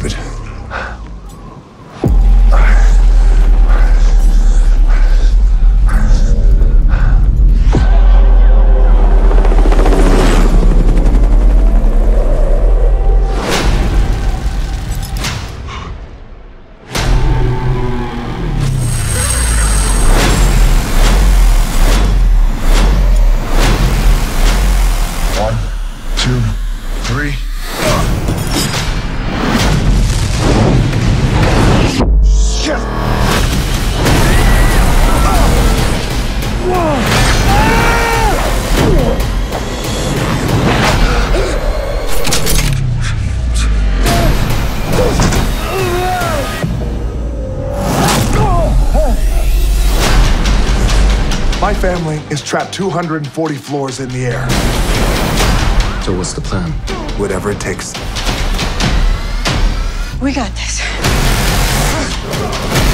stupid. My family is trapped 240 floors in the air. So what's the plan? Whatever it takes. We got this.